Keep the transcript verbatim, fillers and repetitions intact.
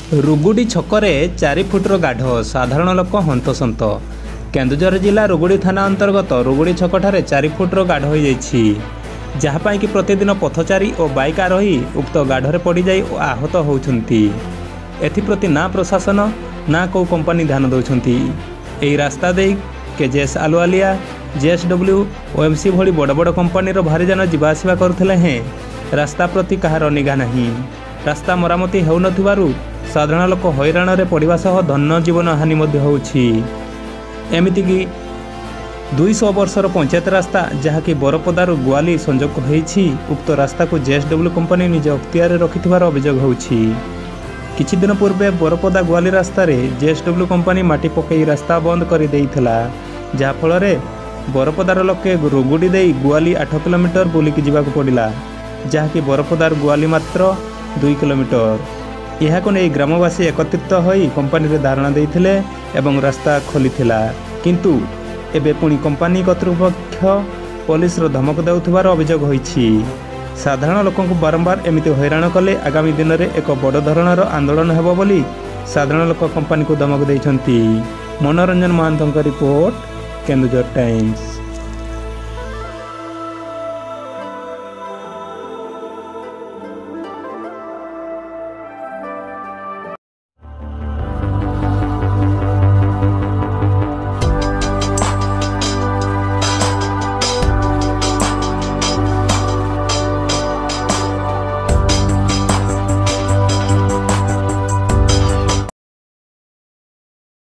रुगुड़ी छकरे चारि फुटर गाढ़ साधारण लोक हंतसंत। केन्दुझर जिला रुगुड़ी थाना अंतर्गत रुगुड़ी छकठारे चारि फुटर गाढ़ हो जाइछि, जहाँपाई कि प्रतिदिन पथचारी और बाइक आरोही उक्त गाढ़रे पड़ जाई आहत होउछन्ति। एथिप्रति ना प्रशासन ना को कंपनी ध्यान दौरान। यही रास्ता दे केजेएस आलुवालिया जेएसडब्ल्यू ओएमसी भली बड़ बड़ कंपनी भारी जान जावासवा करुले हैं रास्ता प्रति कहार निगा नहीं। रास्ता मरामती हो नथिबारु साधारण लोक हैरान रे पड़िबा सह धन जीवन हानि मध्य होउछि। एमिति कि दुई सौ वर्षर पंचायत रास्ता जहाँकि बरपदारू गुआली संजोग होइछि, उक्त रास्ता को जेएसडब्ल्यू कंपनी निज अख्तियार रखिथिबार अभियोग होउछि। किछि दिन पूर्वे बरपदा गुआली रास्ता रे जेएसडब्ल्यू कंपनी माटी पकई रास्ता बंद कर देइथिला, जहा फल बरपदार लोके रुगुड़ी देई गुआली आठ किलोमीटर बुलिकी जिबाकु पड़िला, जहाँकि बरपदार गुआली मात्र दुई किलोमीटर। यह ग्रामवासी एकत्रित होई कंपनी रे धारणा देइथिले एवं रास्ता खोलिथिला, किंतु एबे पुणी कंपनी कर्तृपक्ष पुलिस रो धमक देउथिबार अभियोग होइछि। साधारण लोकंकु बारंबार एमिति हैरान कले आगामी दिन में एक बड़ धरणर आंदोलन हेबो बोली साधारण लोक कंपनी को धमक दैछन्ति। मनोरंजन महांतଙ୍କ रिपोर्ट, केन्दुझर टाइम्स।